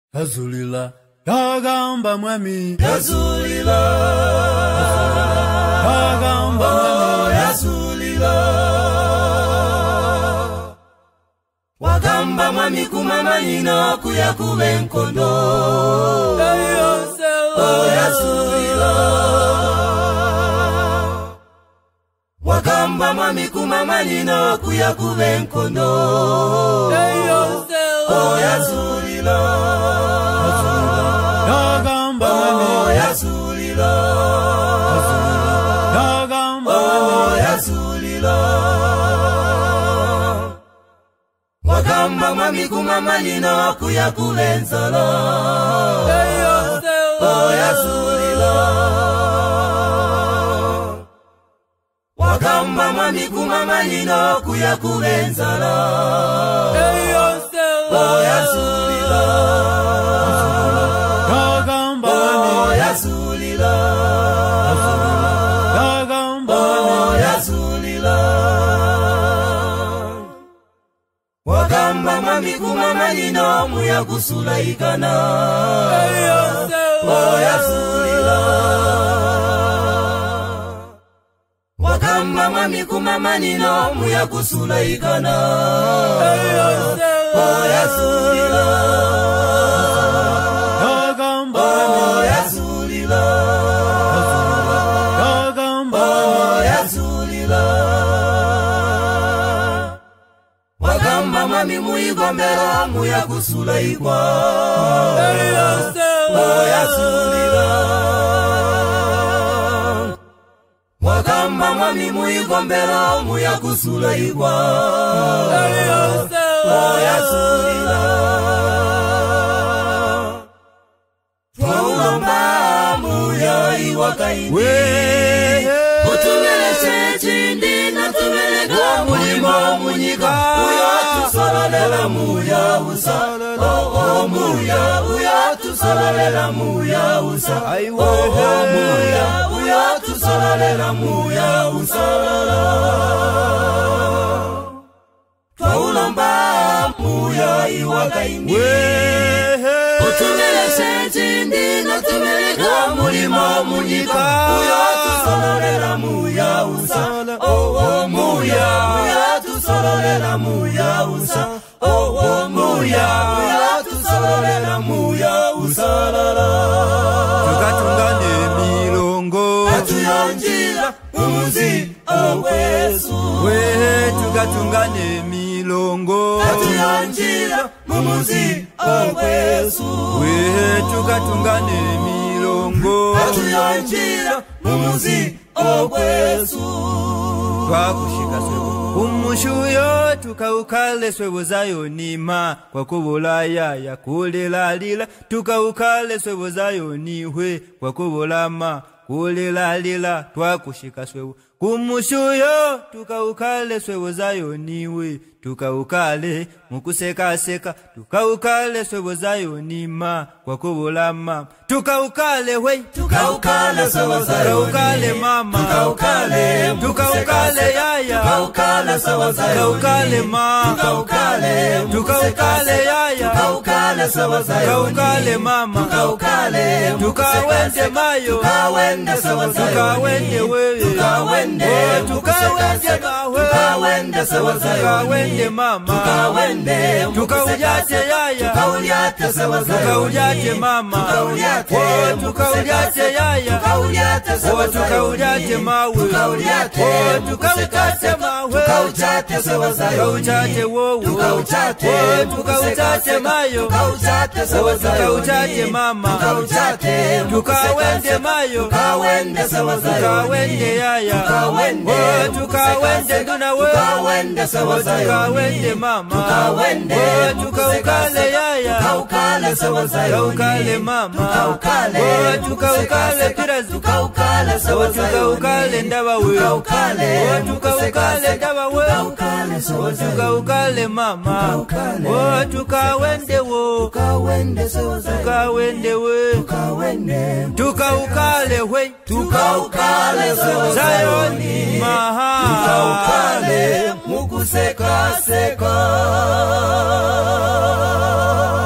Yazulila yagamba mwami Yazulila yagamba mwami Yazulila Wagamba mwami kumama nina kuyakube nkondo Yazulila Wagamba mwami kumama nina kuyakube nkondo Yazulila yagamba mwami Yazulila yagamba mwami Yazulila Wagamba mwami kumama nina kuyakube nzala Yazulila Wagamba mwami kumama nina kuyakube nzala Yazulila yagamba mwami Yazulila yagamba mwami Yazulila Wagamba mwami kumama nina muyakusula ikana Yazulila Wagamba mwami kumama nina muyakusula ikana Yazulila yagamba mwami Yazulila yagamba mwami Yazulila Wagamba mwami muyigombera muyakusula ikwa Yazulila Wagamba mwami muyigombera muyakusula ikwa Yazulila Twaulomba muyayi wakaindi Utumeleshe chindi na tumelega mulimo munyika Uya tusalalela muya usa muya uya tusalalela muya usa muya uya tusalalela muya usalala Twaulomba muyayi wakaindi Utumeleshe chindi na tumelega mulimo munyika Uya tusalalela muya usa muya tusalalela muya usa muya tusalalela muya usalala tukatungane milongo Atuyonjira umuzi okwesu tukatungane milongo Atuyonjira umuzi okwesu tukatungane milongo Atuyonjira umuzi okwesu twakushika swebo umushuyo tukaukale swebo zayo nima kwa kubulaya ya kulilalila tukaukale swebo zayo nihwe kwa kubulama kulilalila twakushika swebo kumushuyo tukaukale swebo zayo niwe tukaukale mukuseka seka tukaukale swebo zayo nima kwa kubulama tukaukale we Tukaukale sawa zayo tukaukale mama tukaukale yaya Tukaukale sawa zayo tukaukale mama tukaukale yaya Tukaukale sawa zayo tukaukale mama tukawende mayo Tukawende sawa zayo tukawende wewe Tukawende tukawende mawe Tukawende sawa zayo tukawende mama Tukawende tukaujate yaya Tukauliate sawa zayo tukaujate mama tukaujate yaya Tukauliate sawa zayo tukaujate mawe tukaujate mawe Tukaujate sawa zayo tukaujate wowo tukaujate mayo Tukaujate sawa zayo tukaujate mama tukawende mayo Tukawende sawa zayo tukawende yaya tukawende nduna we Tukawende sawa zayo tukawende mama tukaukale yaya Tukaukale sawa zayo tukaukale mama tukaukale kirazi Tukaukale sawa zayo tukaukale ndaba we tukaukale ndaba we Tukaukale sawa zayo tukaukale mama tukawende wo Tukawende sawa zayo tukawende we tukaukale we Tukaukale sawa zayo zayoni maha Tukaukale mukuseka seka